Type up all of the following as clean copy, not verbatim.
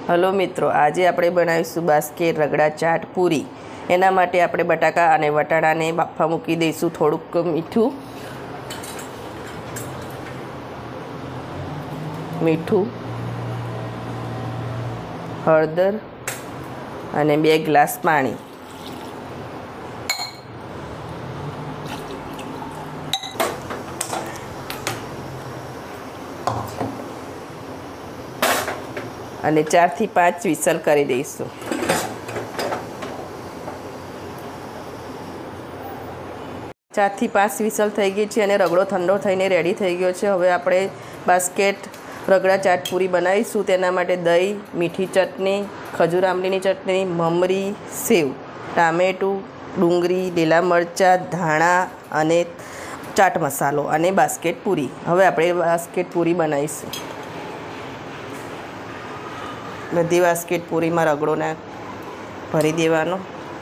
Hello મિત્રો, આજે આપણે બનાવીશું બાસ્કેટ રગડા ચાટ પૂરી। એના માટે આપણે બટાકા અને વટાણાને બાફવા મૂકી દઈશું। થોડુંક મીઠું, હળદર અને 2 ગ્લાસ પાણી। અને 4 થી 5 વિસલ કરી દઈશું। 4 થી 5 વિસલ થઈ ગઈ છે અને રગડો ઠંડો થઈને રેડી થઈ ગયો છે। હવે આપણે બાસ્કેટ રગડા ચાટ પૂરી બનાવીશું। તેના માટે દહીં, મીઠી ચટણી, ખજૂર આંબલીની ચટણી, મમરી, સેવ, ટામેટું, ડુંગળી, લીલા મરચાં, ધાણા અને ચાટ મસાલો અને બાસ્કેટ પૂરી। હવે આપણે બાસ્કેટ પૂરી બનાવીશું। બધી બાસ્કેટ પૂરીમાં રગડોને ભરી દેવાનો।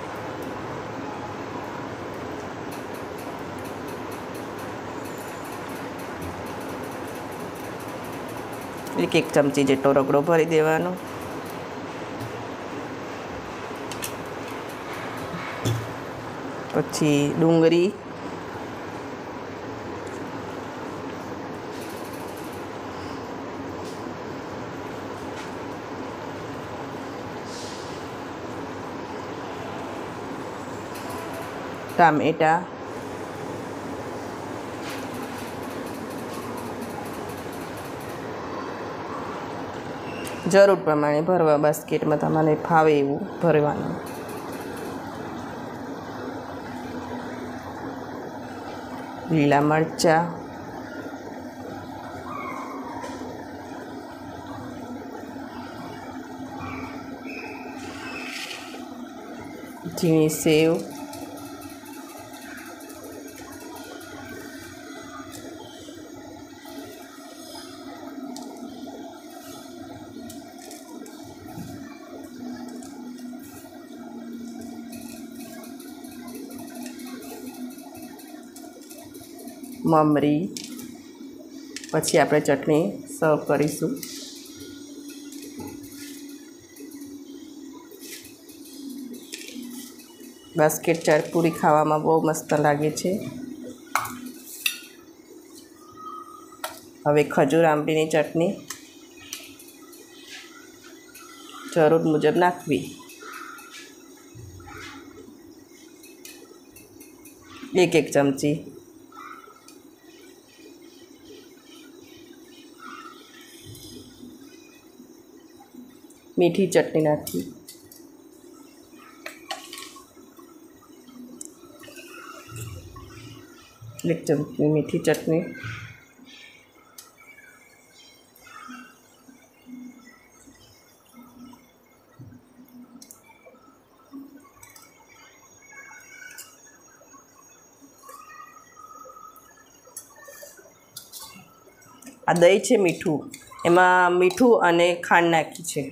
એક ચમચી જેટલો રગડો ભરી દેવાનો। પછી ડુંગળી, ટામેટા, જરૂર પ્રમાણે ભરવા। બાસ્કેટમાં તમને ફાવે એવું ભરવાનું। લીલા મરચાં, ઝીણી સેવ, મમરી। પછી આપણે ચટણી સર્વ કરીશું। બાસ્કેટ ચાટ પૂરી ખાવામાં બહુ મસ્ત લાગે છે। હવે ખજૂર આંબલીની ચટણી જરૂર મુજબ નાખવી। 1 ચમચી। મીઠી ચટણી નાખવી। 1 ચમચી મીઠી ચટણી। આ દહીં છે મીઠું, એમાં મીઠું અને ખાંડ નાખી છે।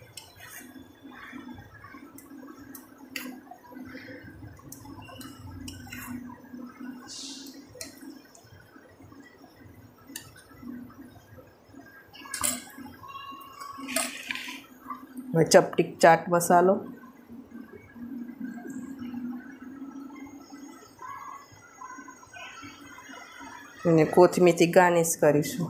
હવે ચપટી ચાટ મસાલો, અને કોથમીરથી ગાર્નિશ કરીશું।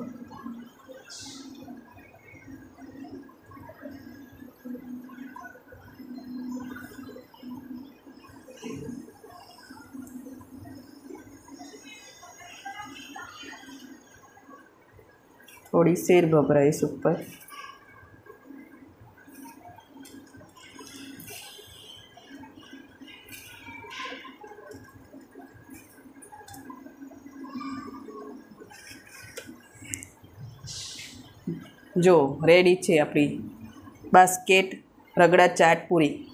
થોડી સેર ભભરાઈશ ઉપર। જો રેડી છે આપણી બાસ્કેટ રગડા ચાટ પૂરી।